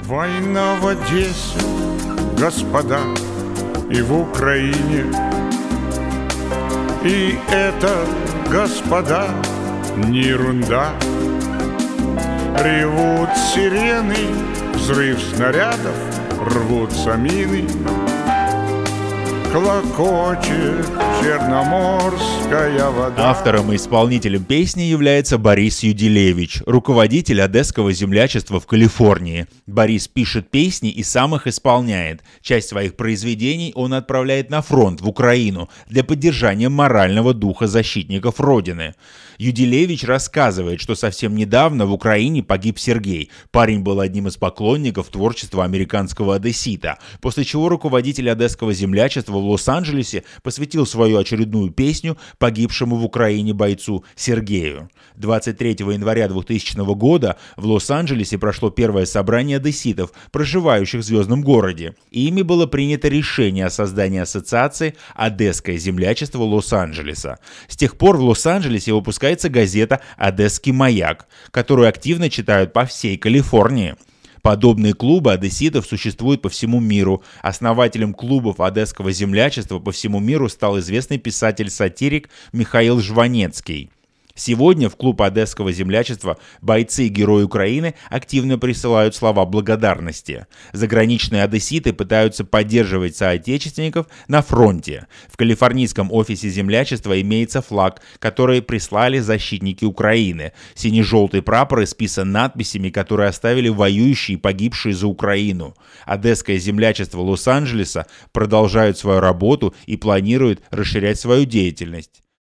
Война в Одессе, господа, и в Украине. И это, господа, не ерунда. Ревут сирены, взрыв снарядов, рвутся мины. Клокочет черноморская вода. Автором и исполнителем песни является Борис Юдилевич, руководитель Одесского землячества в Калифорнии. Борис пишет песни и сам их исполняет. Часть своих произведений он отправляет на фронт, в Украину, для поддержания морального духа защитников Родины. Юдилевич рассказывает, что совсем недавно в Украине погиб Сергей. Парень был одним из поклонников творчества американского одессита, после чего руководитель Одесского землячества в Лос-Анджелесе посвятил свою очередную песню погибшему в Украине бойцу Сергею. 23 января 2000 года в Лос-Анджелесе прошло первое собрание одесситов, проживающих в Звездном городе. И ими было принято решение о создании ассоциации «Одесское землячество Лос-Анджелеса». С тех пор в Лос-Анджелесе выпускается газета «Одесский маяк», которую активно читают по всей Калифорнии. Подобные клубы одесситов существуют по всему миру. Основателем клубов Одесского землячества по всему миру стал известный писатель-сатирик Михаил Жванецкий. Сегодня в клуб Одесского землячества бойцы и герои Украины активно присылают слова благодарности. Заграничные одесситы пытаются поддерживать соотечественников на фронте. В калифорнийском офисе землячества имеется флаг, который прислали защитники Украины. Сине-желтый прапор исписан надписями, которые оставили воюющие и погибшие за Украину. Одесское землячество Лос-Анджелеса продолжает свою работу и планирует расширять свою деятельность.